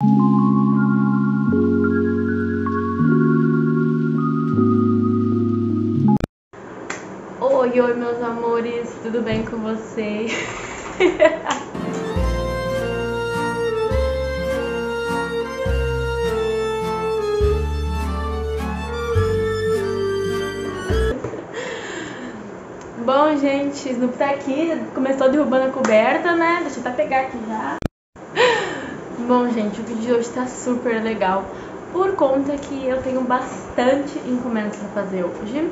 Oi, oi, meus amores, tudo bem com vocês? Bom, gente, Snoop tá aqui, começou derrubando a coberta, né? Deixa eu até pegar aqui já. Bom, gente, o vídeo de hoje tá super legal, por conta que eu tenho bastante encomendas pra fazer hoje.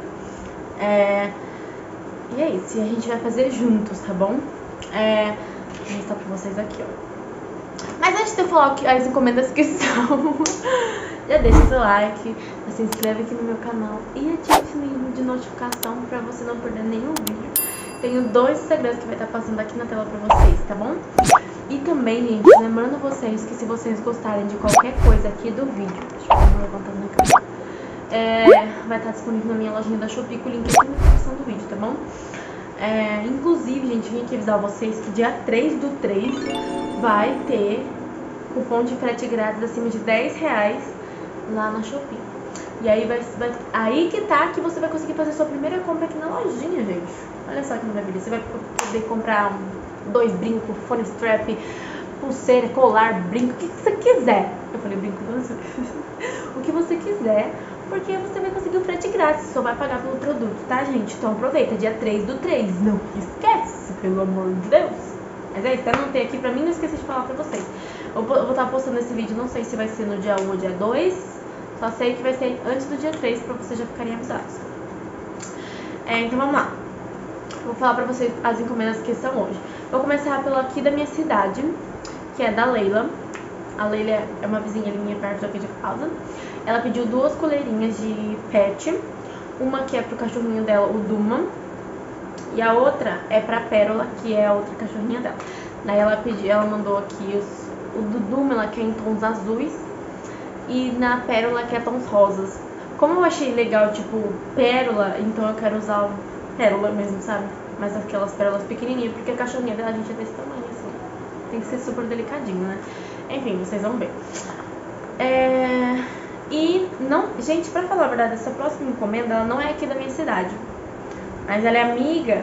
E é isso, e a gente vai fazer juntos, tá bom? Vou mostrar pra vocês aqui, ó. Mas antes de eu falar as encomendas que são, já deixa seu like, se inscreve aqui no meu canal e ativa o sininho de notificação pra você não perder nenhum vídeo. Tenho 2 Instagrams que vai estar passando aqui na tela pra vocês, tá bom? E também, gente, lembrando vocês que se vocês gostarem de qualquer coisa aqui do vídeo, deixa eu ver levantando na câmera, vai estar disponível na minha lojinha da Shopee com o link aqui na descrição do vídeo, tá bom? Inclusive, gente, vim aqui avisar vocês que dia 3/3 vai ter cupom de frete grátis acima de R$10 lá na Shopee. E aí aí que tá que você vai conseguir fazer sua primeira compra aqui na lojinha, gente. Olha só que maravilha. Você vai poder comprar 2 brincos, phone strap, pulseira, colar, brinco, o que você quiser. Eu falei brinco, não sei. O que você quiser, porque você vai conseguir o frete grátis, só vai pagar pelo produto, tá, gente? Então aproveita, dia 3/3, não esquece, pelo amor de Deus. Mas é isso, pra não ter aqui, pra mim não esqueci de falar pra vocês. Eu vou estar postando esse vídeo, não sei se vai ser no dia 1 ou dia 2, só sei que vai ser antes do dia 3, pra vocês já ficarem avisados. Então vamos lá. Vou falar pra vocês as encomendas que são hoje. Vou começar pelo aqui da minha cidade, que é da Leila. A Leila é uma vizinha ali minha perto daqui de casa. Ela pediu 2 coleirinhas de pet. Uma que é pro cachorrinho dela, o Duma. E a outra é pra Pérola, que é a outra cachorrinha dela. Daí ela mandou aqui o do Duma, ela quer em tons azuis. E na Pérola quer tons rosas. Como eu achei legal, tipo, pérola, então eu quero usar pérola mesmo, sabe? Mas aquelas pérolas pequenininhas, porque a cachorrinha dela, a gente, é desse tamanho, assim. Tem que ser super delicadinho, né? Enfim, vocês vão ver. E não, gente, pra falar a verdade, essa próxima encomenda, ela não é aqui da minha cidade, mas ela é amiga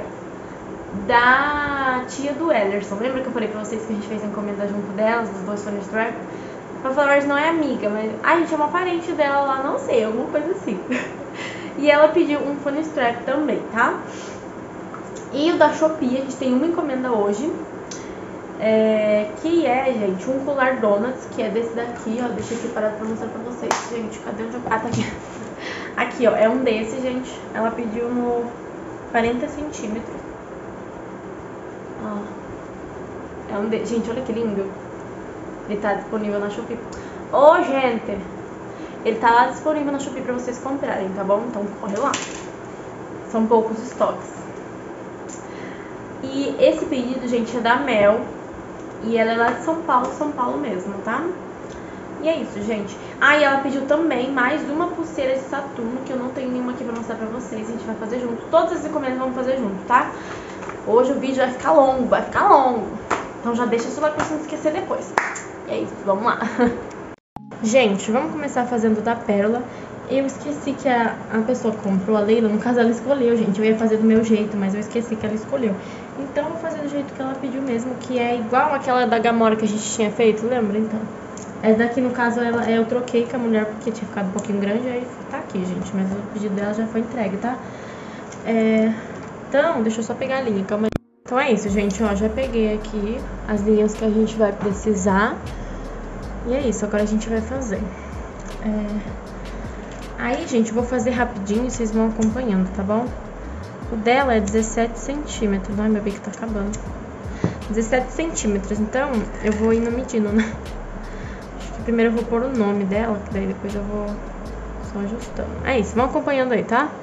da tia do Ellerson. Lembra que eu falei pra vocês que a gente fez a encomenda junto delas, dos 2 phone strap? Pra falar a verdade, não é amiga, mas a gente é uma parente dela lá, não sei, alguma coisa assim. E ela pediu um phone strap também, tá? E o da Shopee, a gente tem uma encomenda hoje, que é, gente, um colar donuts, que é desse daqui, ó. Deixa aqui parado pra mostrar pra vocês, gente. Cadê onde eu... Ah, tá aqui. Aqui, ó, é um desse, gente. Ela pediu no 40 centímetros. Ó. Gente, olha que lindo. Ele tá disponível na Shopee. Ô, gente, ele tá lá disponível na Shopee pra vocês comprarem, tá bom? Então corre lá. São poucos estoques. E esse pedido, gente, é da Mel. E ela é lá de São Paulo mesmo, tá? E é isso, gente. E ela pediu também mais uma pulseira de Saturno, que eu não tenho nenhuma aqui pra mostrar pra vocês. A gente vai fazer junto. Todas as encomendas vamos fazer junto, tá? Hoje o vídeo vai ficar longo, Então já deixa o celular pra você não esquecer depois. E é isso, vamos lá. Gente, vamos começar fazendo da Pérola. Eu esqueci que a pessoa que comprou, a Leila, no caso ela escolheu, gente. Eu ia fazer do meu jeito, mas eu esqueci que ela escolheu. Então eu vou fazer do jeito que ela pediu mesmo, que é igual aquela da Gamora que a gente tinha feito, lembra? Então, essa daqui no caso eu troquei com a mulher porque tinha ficado um pouquinho grande, aí tá aqui, gente. Mas o pedido dela já foi entregue, tá? Então, deixa eu só pegar a linha, calma aí. Então é isso, gente, ó, já peguei aqui as linhas que a gente vai precisar. E é isso, agora a gente vai fazer. Aí, gente, eu vou fazer rapidinho e vocês vão acompanhando, tá bom? O dela é 17 centímetros. Ai, meu bico tá acabando. 17 centímetros, então eu vou indo medindo, né? Acho que primeiro eu vou pôr o nome dela, que daí depois eu vou só ajustando. É isso, vão acompanhando aí, tá?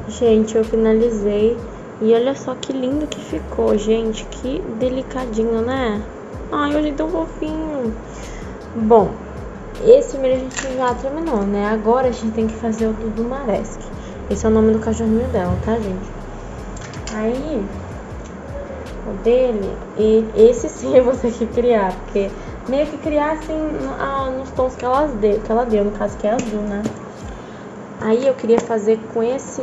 Gente, eu finalizei. E olha só que lindo que ficou, gente. Que delicadinho, né? Ai, eu achei tão fofinho. Bom, esse primeiro a gente já terminou, né? Agora a gente tem que fazer o do Dumaresque. Esse é o nome do cachorrinho dela, tá, gente? Aí, o dele, e esse sim eu vou ter que criar, porque meio que criar assim nos tons que ela deu, no caso que é azul, né? Aí eu queria fazer com esses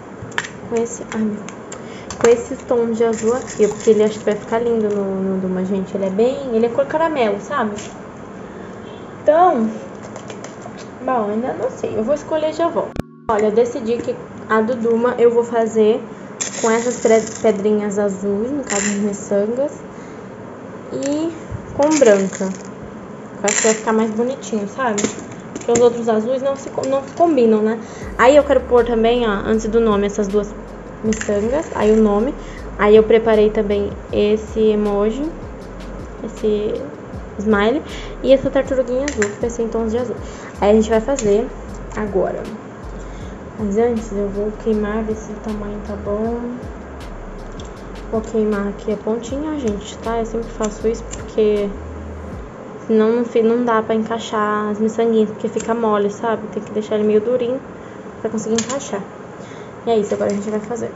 tons de azul aqui, porque ele acho que vai ficar lindo no Duma, gente. Ele é cor caramelo, sabe? Então, bom, ainda não sei, eu vou escolher e já volto. Olha, eu decidi que a do Duma eu vou fazer com essas pedrinhas azuis, no caso de miçangas, e com branca. Eu acho que vai ficar mais bonitinho, sabe? Porque os outros azuis não combinam, né? Aí eu quero pôr também, ó, antes do nome, essas duas miçangas, aí o nome. Aí eu preparei também esse emoji, esse smile e essa tartaruguinha azul, que vai ser em tons de azul. Aí a gente vai fazer agora. Mas antes eu vou queimar, ver se o tamanho tá bom. Vou queimar aqui a pontinha, gente, tá? Eu sempre faço isso porque senão não dá pra encaixar as miçanguinhas, porque fica mole, sabe? Tem que deixar ele meio durinho pra conseguir encaixar. E é isso, agora a gente vai fazer.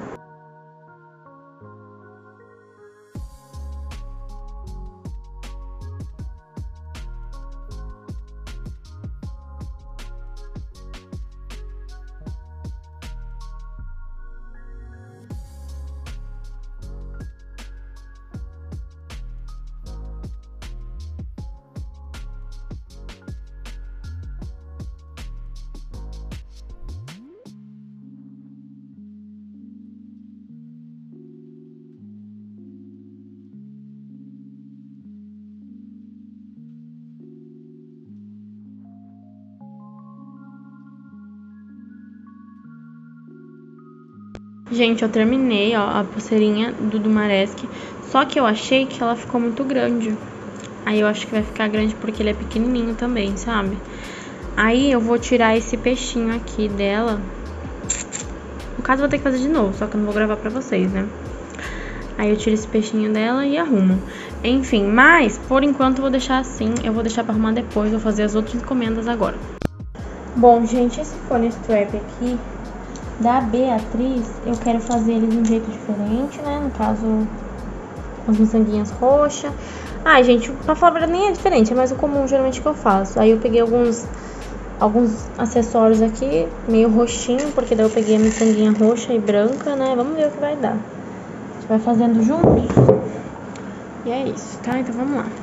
Gente, eu terminei, ó, a pulseirinha do Dumaresque, só que eu achei que ela ficou muito grande. Aí eu acho que vai ficar grande porque ele é pequenininho também, sabe? Aí eu vou tirar esse peixinho aqui dela. No caso, eu vou ter que fazer de novo, só que eu não vou gravar pra vocês, né? Aí eu tiro esse peixinho dela e arrumo. Enfim, mas por enquanto eu vou deixar assim. Eu vou deixar pra arrumar depois, vou fazer as outras encomendas agora. Bom, gente, esse fone strap aqui da Beatriz, eu quero fazer ele de um jeito diferente, né? No caso, as miçanguinhas roxas. Ai, gente, pra falar a verdade, nem é diferente, é mais o comum geralmente que eu faço. Aí eu peguei alguns acessórios aqui, meio roxinho, porque daí eu peguei a miçanguinha roxa e branca, né? Vamos ver o que vai dar. A gente vai fazendo juntos. E é isso, tá? Então vamos lá.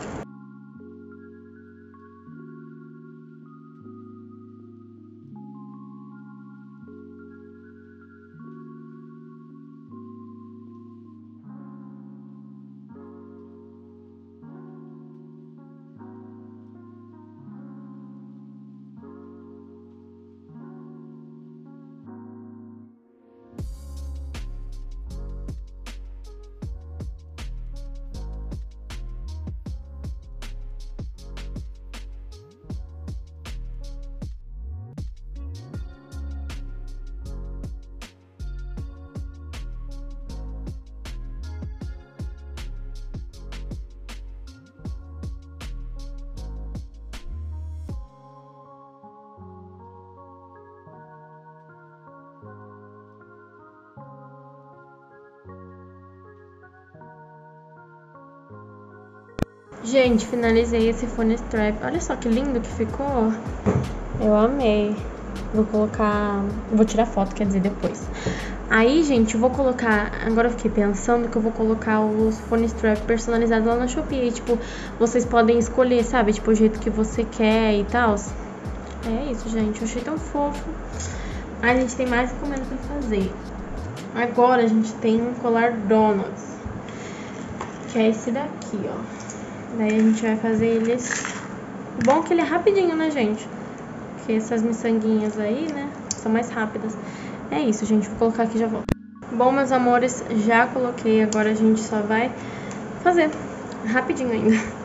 Gente, finalizei esse fone strap. Olha só que lindo que ficou. Eu amei. Vou tirar foto, quer dizer, depois. Aí, gente, eu vou colocar... Agora eu fiquei pensando que eu vou colocar os fone strap personalizados lá na Shopee. E, tipo, vocês podem escolher, sabe? Tipo, o jeito que você quer e tal. É isso, gente. Eu achei tão fofo. Aí, a gente tem mais encomenda pra fazer. Agora, a gente tem um colar Donuts. Que é esse daqui, ó. Daí a gente vai fazer eles... Bom que ele é rapidinho, né, gente? Porque essas miçanguinhas aí, né, são mais rápidas. É isso, gente. Vou colocar aqui e já volto. Bom, meus amores, já coloquei. Agora a gente só vai fazer. Rapidinho ainda.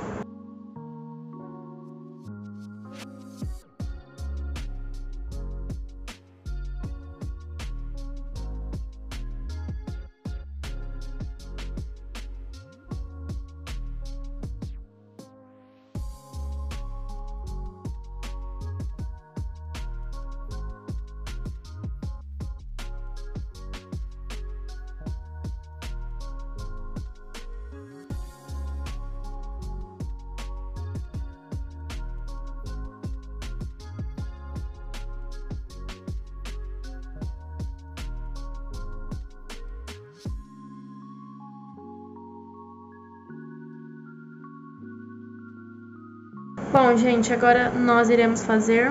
Bom, gente, agora nós iremos fazer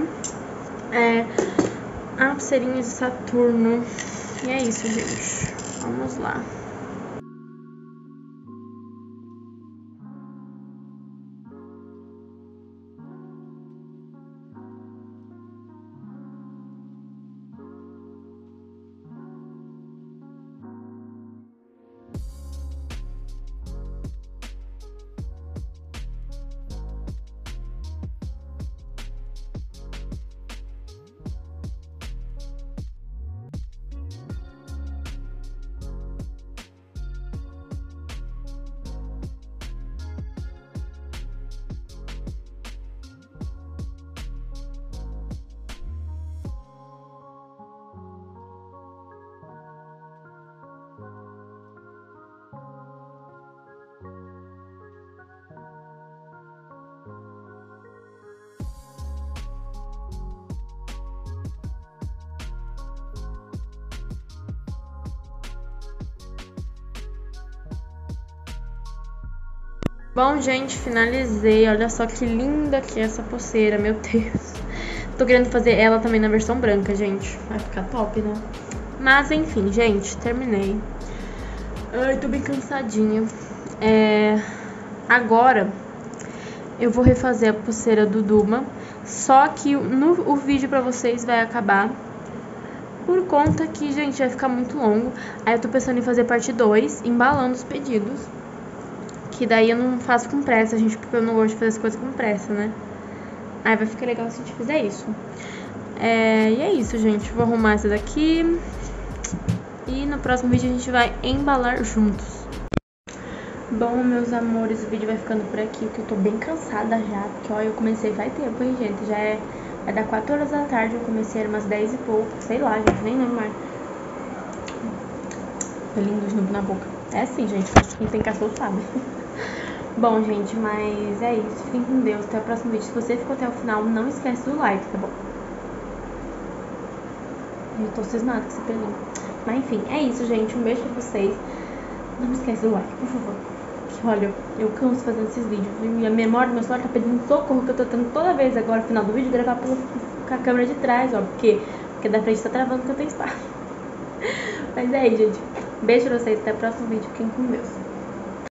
a pulseirinha de Saturno. E é isso, gente. Vamos lá. Bom, gente, finalizei. Olha só que linda que é essa pulseira, meu Deus. Tô querendo fazer ela também na versão branca, gente. Vai ficar top, né? Mas, enfim, gente, terminei. Ai, tô bem cansadinha. Agora, eu vou refazer a pulseira do Duma. Só que o vídeo pra vocês vai acabar por conta que, gente, vai ficar muito longo. Aí eu tô pensando em fazer parte 2, embalando os pedidos. Que daí eu não faço com pressa, gente, porque eu não gosto de fazer as coisas com pressa, né? Aí vai ficar legal se a gente fizer isso. E é isso, gente. Vou arrumar essa daqui. E no próximo vídeo a gente vai embalar juntos. Bom, meus amores, o vídeo vai ficando por aqui, porque eu tô bem cansada já. Porque, ó, eu comecei faz tempo, hein, gente? Vai dar 4 horas da tarde, eu comecei, era umas 10 e pouco. Sei lá, gente, nem lembro mais. Lindo de novo na boca. É assim, gente, quem tem cachorro sabe. Bom, gente, mas é isso. Fiquem com Deus. Até o próximo vídeo. Se você ficou até o final, não esquece do like, tá bom? Eu tô cismada com esse pelinho. Mas enfim, é isso, gente. Um beijo pra vocês. Não esquece do like, por favor. Que, olha, eu canso fazendo esses vídeos. E a memória do meu celular tá pedindo socorro, que eu tô tendo toda vez agora, no final do vídeo, gravar com a câmera de trás, ó. Porque da frente tá travando que eu tenho espaço. Mas é aí, gente. Beijo pra vocês. Até o próximo vídeo. Fiquem com Deus.